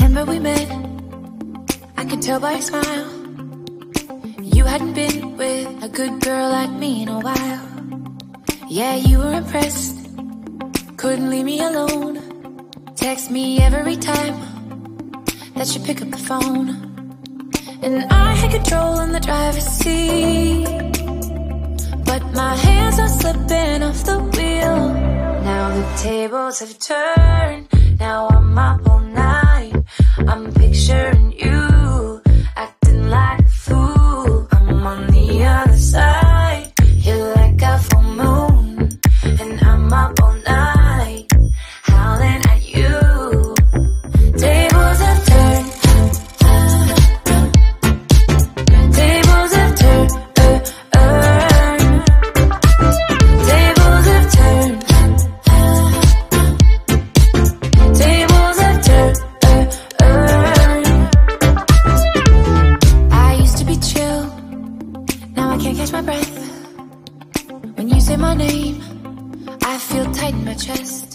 remember we met? I could tell by your smile you hadn't been with a good girl like me in a while. Yeah, you were impressed, couldn't leave me alone. Text me every time that you pick up the phone. And I had control in the driver's seat, but my hands are slipping off the wheel. Now the tables have turned, now I'm up all night. I'm picturing you acting like a fool. I'm on the other side, you're like a full moon, and I'm up all night howling at you. Tables have turned, tables have turned, tables have turned, tables have turned. I used to be chill, now I can't catch my breath. When you say my name, I feel tight in my chest.